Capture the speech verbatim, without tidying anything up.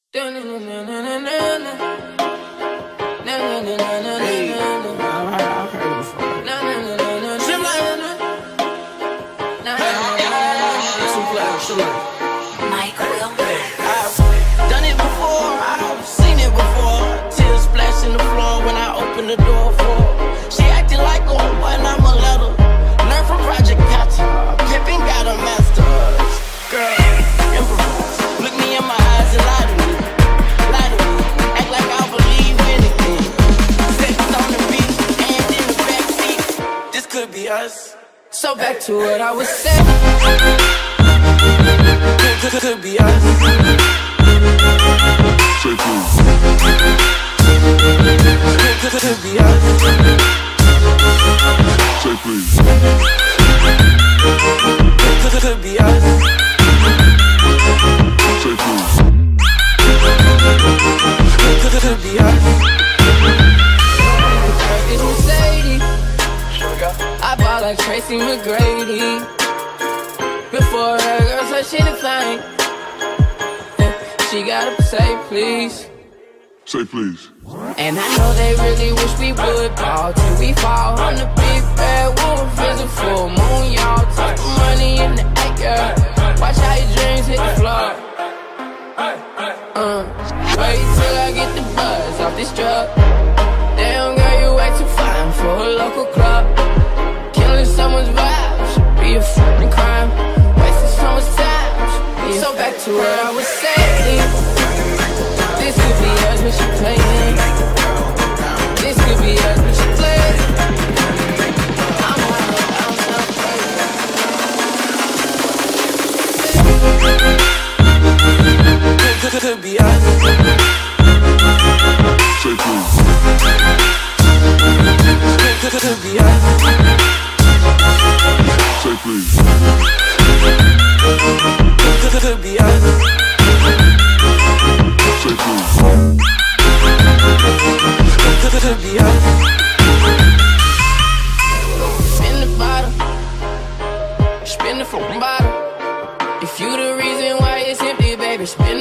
Hey, I heard it before. I've done it before, I've seen it before. Tears splashing the floor when I open the door for her. She acting like a one, I'm a letter. Learn from Project Gotcha. Pippin got a master's. Girl, improvise. Look me in my eyes and lie to me. Lie to me. Act like I believe anything. Sex on the beach and in the backseat. This could be us. So back to what I was saying. Could, could, could be us. Say please. Could, could, could be us. Say please. Could, could, could be us. Say please. Could, could, could be us. It's Mercedes. I bought like Tracy McGrady. Before her girl said she the flame, she gotta say please. Say please. And I know they really wish we would ball till we fall. On the big bad wolf is a full moon, y'all. Talk money in the act, girl. Watch how your dreams hit the floor. Uh, wait till I get the buzz off this drug. Damn girl, you way too fine for a local club. Killing someone's vibe should be a fucking crime. So back to where I was saying, this could be us when she playing. This could be us when she playing. I'm wild, I'm so crazy. Could, could be us. Say please. Could, could, could be us. Say please. Could, could be us. Say please. Could, could be us. Spin the bottle. Spin the fucking bottle. If you the reason why it's empty, baby, spin